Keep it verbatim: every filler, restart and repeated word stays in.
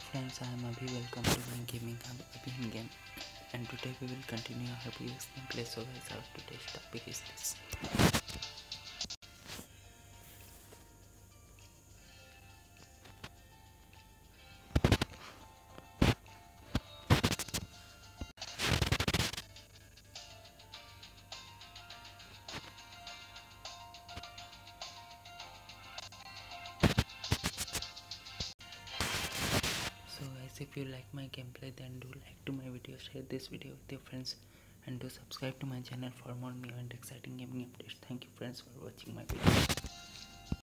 Friends, I am Abhi. Welcome to my gaming hub Abhi game, and today we will continue our previous gameplay. So guys, our today's topic is this. So guys, if you like my gameplay, then do like to my video, share this video with your friends, and do subscribe to my channel for more new and exciting gaming updates. Thank you friends for watching my video.